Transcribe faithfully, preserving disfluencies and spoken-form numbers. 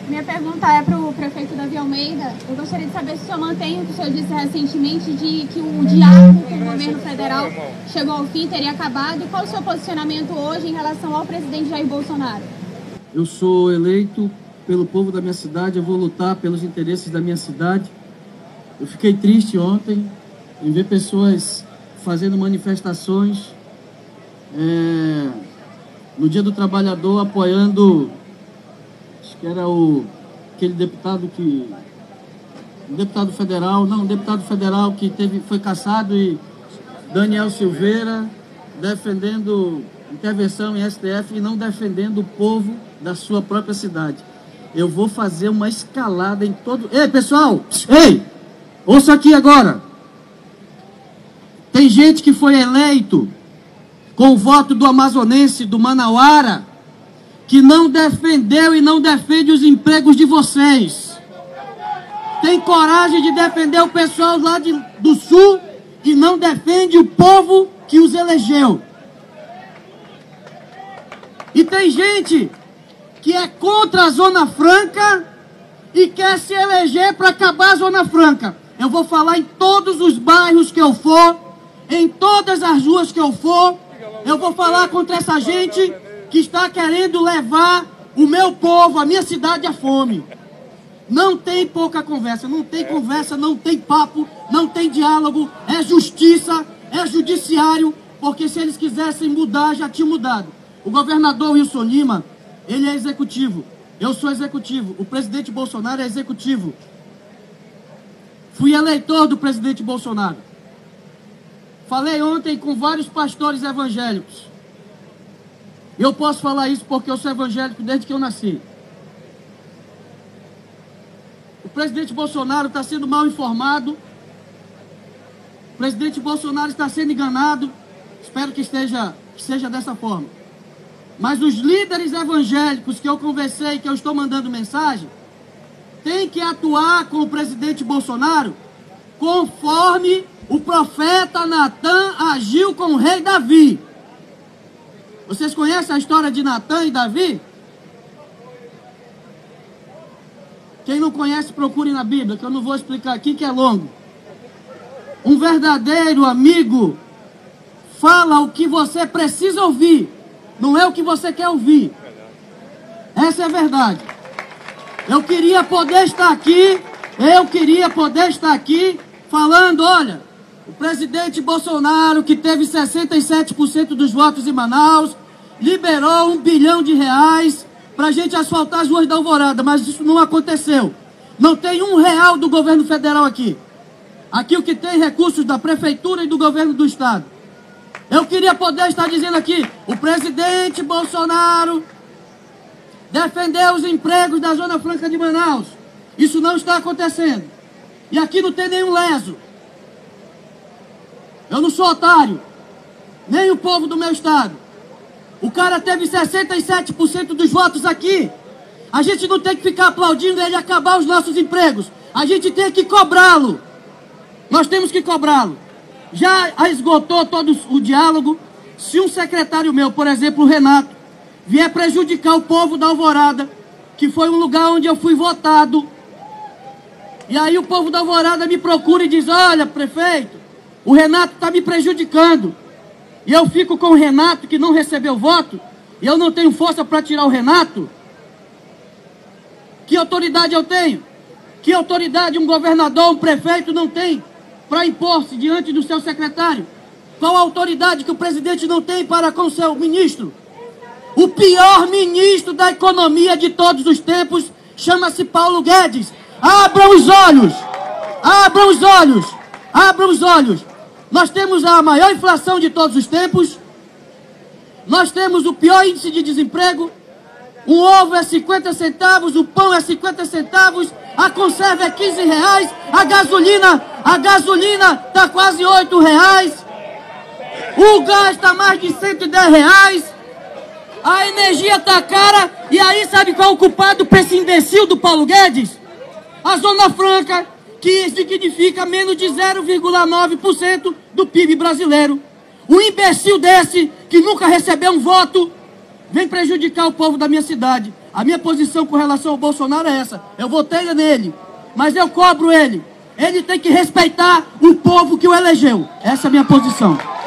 Minha pergunta é para o prefeito Davi Almeida. Eu gostaria de saber se o senhor mantém o que o senhor disse recentemente de que o diálogo com o governo federal chegou ao fim, teria acabado. E qual o seu posicionamento hoje em relação ao presidente Jair Bolsonaro? Eu sou eleito pelo povo da minha cidade, eu vou lutar pelos interesses da minha cidade. Eu fiquei triste ontem em ver pessoas fazendo manifestações é, no Dia do Trabalhador, apoiando, acho que era o, aquele deputado que, um deputado federal, não, um deputado federal que teve, foi cassado, e Daniel Silveira, defendendo intervenção em S T F e não defendendo o povo da sua própria cidade. Eu vou fazer uma escalada em todo... Ei, pessoal! Ei! Ouça aqui agora! Tem gente que foi eleito com o voto do amazonense, do Manauara, que não defendeu e não defende os empregos de vocês. Tem coragem de defender o pessoal lá de, do Sul e não defende o povo que os elegeu. E tem gente que é contra a Zona Franca e quer se eleger para acabar a Zona Franca. Eu vou falar em todos os bairros que eu for, em todas as ruas que eu for, eu vou falar contra essa gente que está querendo levar o meu povo, a minha cidade, à fome. Não tem pouca conversa, não tem conversa, não tem papo, não tem diálogo, é justiça, é judiciário, porque se eles quisessem mudar, já tinham mudado. O governador Wilson Lima, ele é executivo, eu sou executivo, o presidente Bolsonaro é executivo. Fui eleitor do presidente Bolsonaro. Falei ontem com vários pastores evangélicos. Eu posso falar isso porque eu sou evangélico desde que eu nasci. O presidente Bolsonaro está sendo mal informado. O presidente Bolsonaro está sendo enganado. Espero que esteja, que seja dessa forma. Mas os líderes evangélicos que eu conversei, que eu estou mandando mensagem, têm que atuar com o presidente Bolsonaro conforme o profeta Natan agiu com o rei Davi. Vocês conhecem a história de Natan e Davi? Quem não conhece, procure na Bíblia, que eu não vou explicar aqui, que é longo. Um verdadeiro amigo fala o que você precisa ouvir, não é o que você quer ouvir. Essa é a verdade. Eu queria poder estar aqui, eu queria poder estar aqui falando, olha, o presidente Bolsonaro, que teve sessenta e sete por cento dos votos em Manaus, liberou um bilhão de reais para a gente asfaltar as ruas da Alvorada, mas isso não aconteceu. Não tem um real do governo federal aqui. Aqui o que tem recursos da prefeitura e do governo do estado. Eu queria poder estar dizendo aqui, o presidente Bolsonaro defendeu os empregos da Zona Franca de Manaus. Isso não está acontecendo. E aqui não tem nenhum leso. Eu não sou otário, nem o povo do meu estado. O cara teve sessenta e sete por cento dos votos aqui. A gente não tem que ficar aplaudindo ele acabar os nossos empregos. A gente tem que cobrá-lo. Nós temos que cobrá-lo. Já esgotou todo o diálogo. Se um secretário meu, por exemplo, o Renato, vier prejudicar o povo da Alvorada, que foi um lugar onde eu fui votado, e aí o povo da Alvorada me procura e diz, olha, prefeito, o Renato está me prejudicando. E eu fico com o Renato, que não recebeu voto, e eu não tenho força para tirar o Renato. Que autoridade eu tenho? Que autoridade um governador, um prefeito não tem para impor-se diante do seu secretário? Qual a autoridade que o presidente não tem para com o seu ministro? O pior ministro da economia de todos os tempos chama-se Paulo Guedes. Abram os olhos! Abram os olhos! Abram os olhos! Nós temos a maior inflação de todos os tempos. Nós temos o pior índice de desemprego. O ovo é cinquenta centavos, o pão é cinquenta centavos, a conserva é quinze reais, a gasolina, a gasolina está quase oito reais, o gás está mais de cento e dez reais, a energia está cara, e aí sabe qual é o culpado para esse imbecil do Paulo Guedes? A Zona Franca, que significa menos de zero vírgula nove por cento do P I B brasileiro. Um imbecil desse, que nunca recebeu um voto, vem prejudicar o povo da minha cidade. A minha posição com relação ao Bolsonaro é essa. Eu votei nele, mas eu cobro ele. Ele tem que respeitar o povo que o elegeu. Essa é a minha posição.